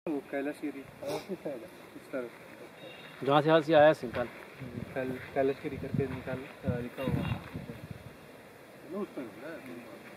वो कैलाशगिरी किस साइड है? इस तरफ जहाँ से हाल से आया सिंपल कैलाशगिरी करके निकाल लिखा हुआ उस तरफ है।